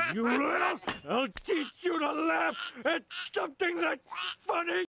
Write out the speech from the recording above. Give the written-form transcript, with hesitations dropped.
You little, I'll teach you to laugh at something that's funny.